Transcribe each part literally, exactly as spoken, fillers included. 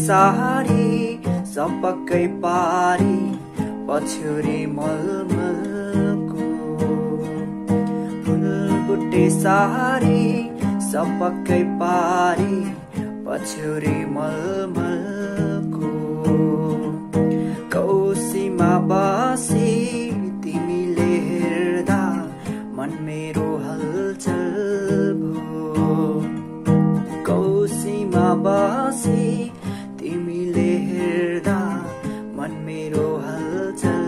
सारी सपक्कै पारी पछ्यौरी मलमलको फुलबुट्टे सारी सपक्कै पारी पछ्यौरी मलमलको कौसीमा बसी तिमीले हेर्दा मन मेरो हलचल भो कौसीमा बसी तिमीले हेर्दा मन मेरो हलचल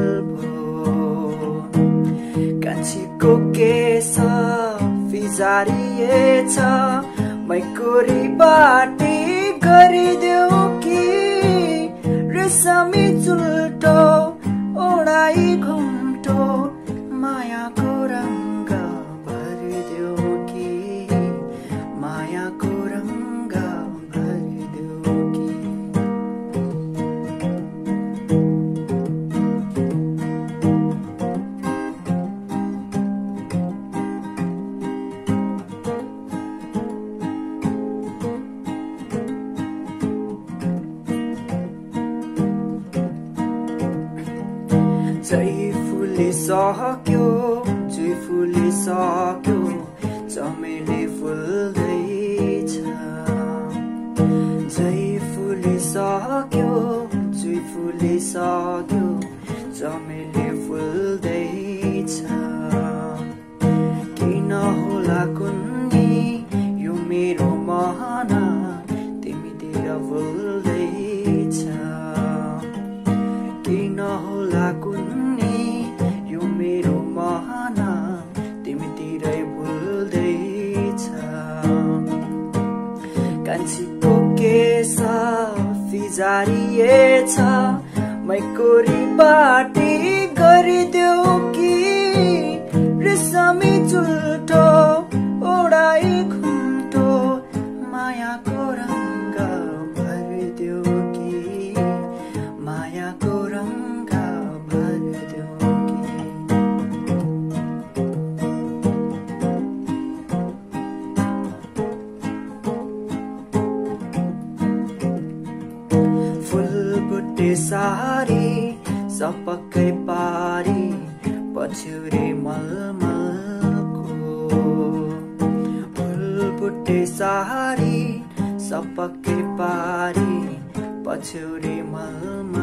भो कान्छीको केस फिजारिएछ मैकोरी बाटी गरिदेऊ कि रेशमी चुल्टो ओढाई घुम्टो मायाको रंग भरिदेऊ कि मायाको रंग भरिदेऊ कि जय फुली सक्यो जुई फुली सक्यो चमेली फुल्दैछ जय फुली सक्यो जुई फुली सक्यो चमेली फुल्दैछ किन होला कुन्नी यो मेरो मन तिमीतिर फुल्दैछ किन होला कुन्नी यो मेरो मन तिमीतिरै भुल्दैछ कान्छीको केस फिजारिएछ मैकोरी बाटी गरिदेऊ कि रेशमी चुल्टो ओढाई घुम्टो मायाको रंग भरिदेऊ कि मायाको रंग भरिदेऊ फुलबुट्टे सारी सपक्कै पारी पछ्यौरी मलमलको फुलबुट्टे सारी सपक्कै पारी पछ्यौरी मलमल